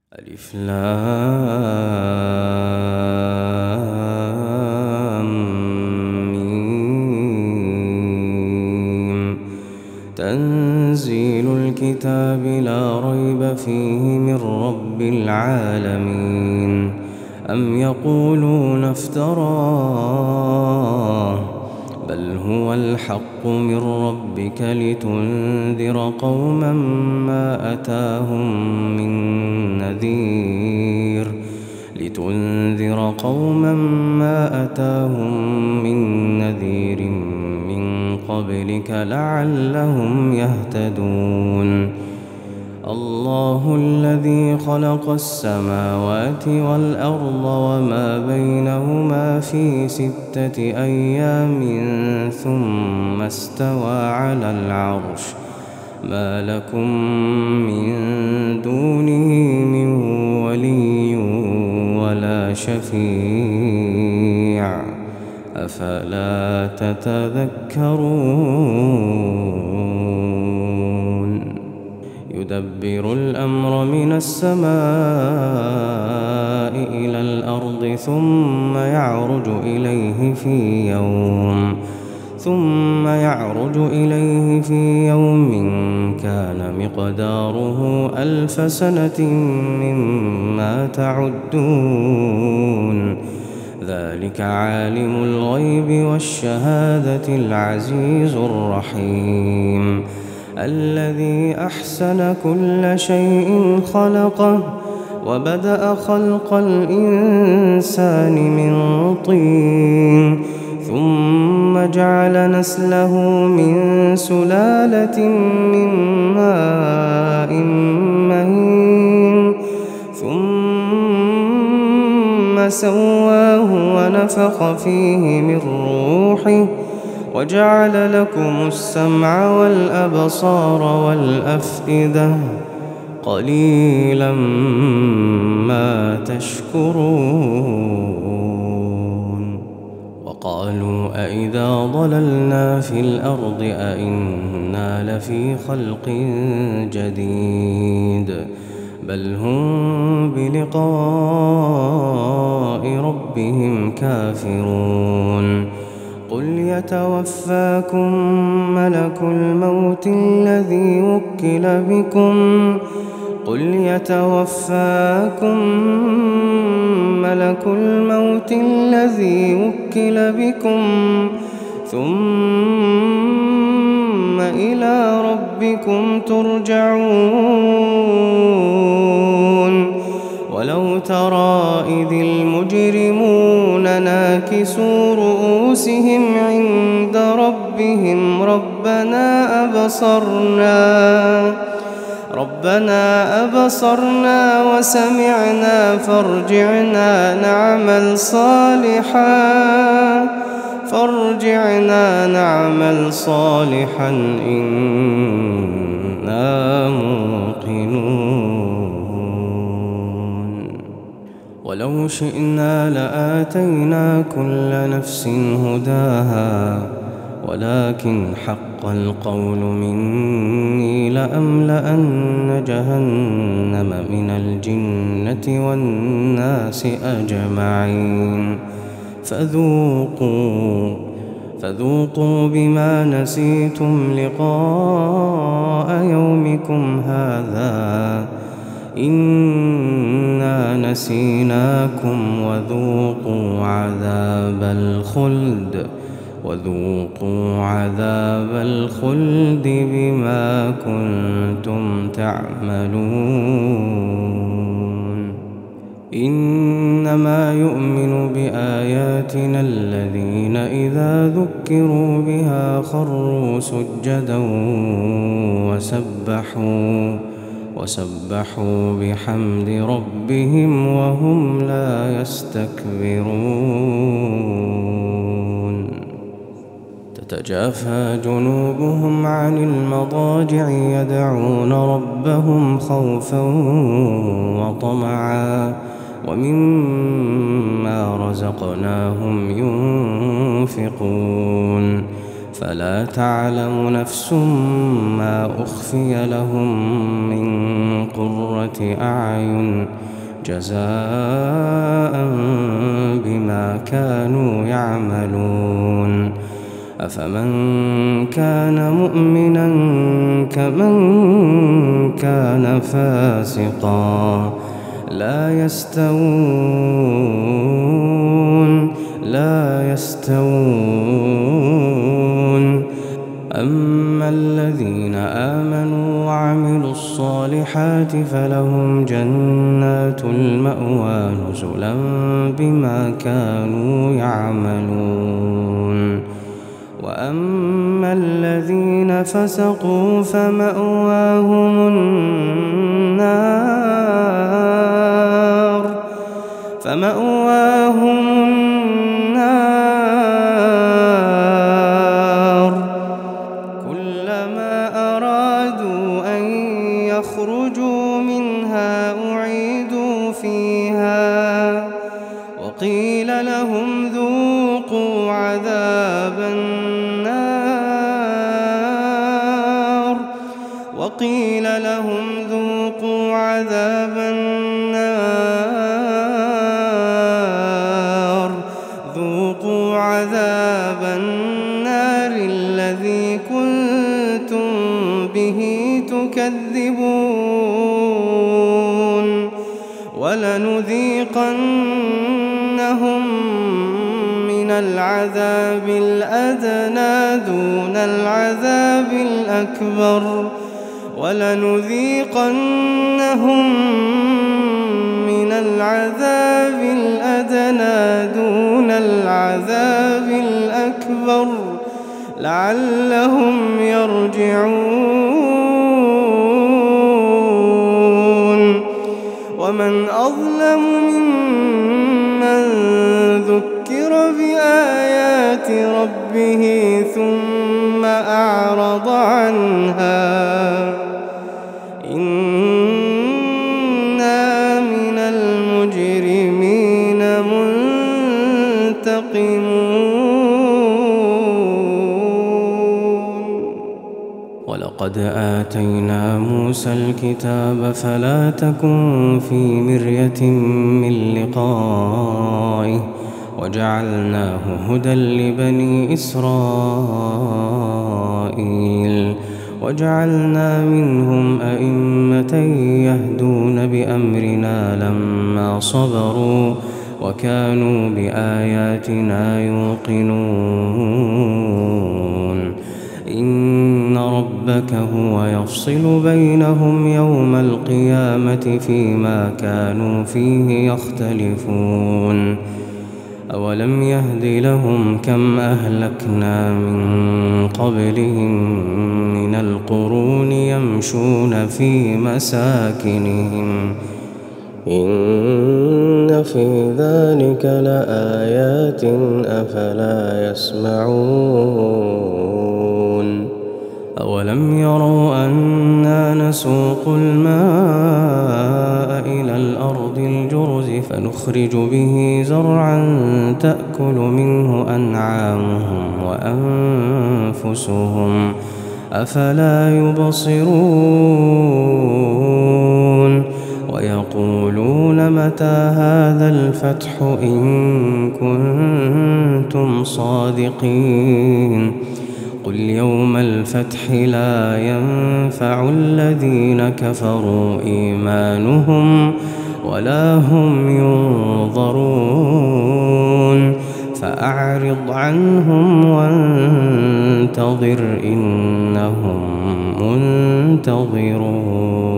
ألف لام ميم. تنزيل الكتاب لا ريب فيه من رب العالمين. أم يقولون افتراه بل هو الحق من ربك لتنذر قوما ما أتاهم من نذير من قبلك لعلهم يهتدون. الله الذي خلق السماوات والأرض وما بينهما في 6 أيام ثم استوى على العرش. ما لكم من دونه من ولي ولا شفيع أفلا تتذكرون. يدبر الأمر من السماء إلى الأرض ثم يعرج إليه في يوم كان مقداره 1000 سنة مما تعدون. ذلك عالم الغيب والشهادة العزيز الرحيم الذي أحسن كل شيء خلقه وبدأ خلق الإنسان من طين ثم جعل نسله من سلالة من ماء مهين ثم سواه ونفخ فيه من روحه وجعل لكم السمع والأبصار والأفئدة قليلا ما تشكرون. وقالوا أئذا ضللنا في الأرض أئنا لفي خلق جديد بل هم بلقاء ربهم كافرون. قل يتوفاكم ملك الموت الذي وكل بكم ثم إلى ربكم ترجعون. ولو ترى إذ المجرمون ناكسوا رؤوسهم عند ربهم ربنا أبصرنا وسمعنا فارجعنا نعمل صالحا إنا موقنون. ولو شئنا لآتينا كل نفس هداها ولكن حق القول مني لأملأن جهنم من الجنة والناس أجمعين. فذوقوا بما نسيتم لقاء يومكم هذا إنا نسيناكم وذوقوا عذاب الخلد بما كنتم تعملون. إنما يؤمن بآياتنا الذين إذا ذكروا بها خروا سجدا وسبحوا بحمد ربهم وهم لا يستكبرون. تتجافى جنوبهم عن المضاجع يدعون ربهم خوفا وطمعا ومما رزقناهم ينفقون. فلا تعلم نفس ما أخفي لهم من قرة أعين جزاء بما كانوا يعملون أفمن كان مؤمنا كمن كان فاسقا لا يستوون أما الذين آمنوا وعملوا الصالحات فلهم جنات المأوى نزلا بما كانوا يعملون وأما الذين فسقوا فمأواهم النار كلما أرادوا أن يخرجوا منها أعيدوا فيها وقيل لهم ذوقوا عذاب النار الذي كنتم به تكذبون ولنذيقنهم من العذاب الأدنى دون العذاب الأكبر لعلهم يرجعون ومن أظلم ممن ذكر بآيات ربه ثم أعرض عنها إنا من المجرمين منتقمون ولقد آتينا موسى الكتاب فلا تكن في مرية من لقائه وجعلناه هدى لبني إسرائيل وجعلنا منهم أئمة يهدون بأمرنا لما صبروا وكانوا بآياتنا يوقنون إن ربك هو يفصل بينهم يوم القيامة فيما كانوا فيه يختلفون أولم يهد لهم كم أهلكنا من قبلهم من القرون يمشون في مساكنهم إن في ذلك لآيات أفلا يسمعون أولم يروا أنا نسوق الماء إلى الأرض الجرز فنخرج به زرعا تأكل منه أنعامهم وأنفسهم أفلا يبصرون ويقولون متى هذا الفتح إن كنتم صادقين قل يوم الفتح لا ينفع الذين كفروا إيمانهم ولا هم ينظرون فأعرض عنهم وانتظر إنهم منتظرون.